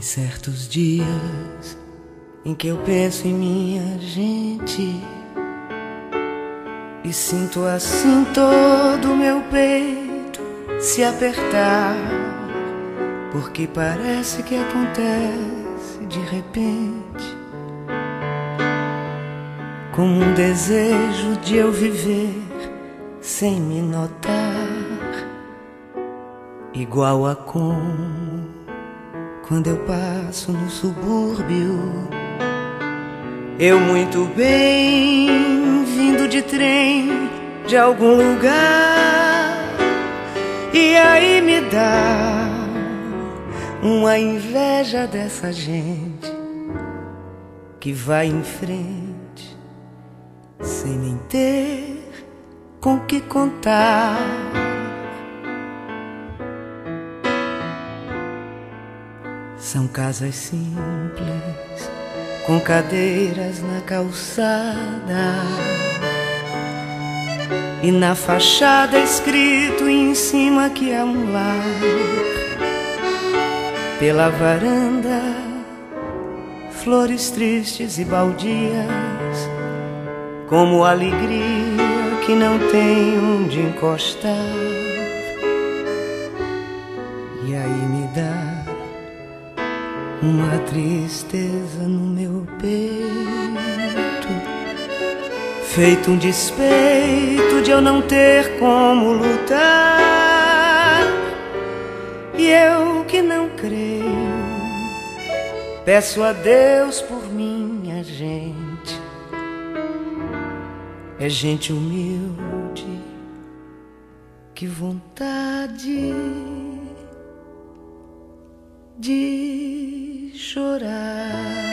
certos dias em que eu penso em minha gente e sinto assim todo o meu peito se apertar, porque parece que acontece de repente, como um desejo de eu viver sem me notar, igual a como quando eu passo no subúrbio, eu muito bem vindo de trem de algum lugar, e aí me dá uma inveja dessa gente que vai em frente sem nem ter com que contar. São casas simples, com cadeiras na calçada, e na fachada escrito em cima que é um lar. Pela varanda, flores tristes e baldias, como alegria que não tem onde encostar. E aí me dá uma tristeza no meu peito, feito um despeito de eu não ter como lutar. E eu que não creio, peço a Deus por minha gente. É gente humilde, que vontade de chorar.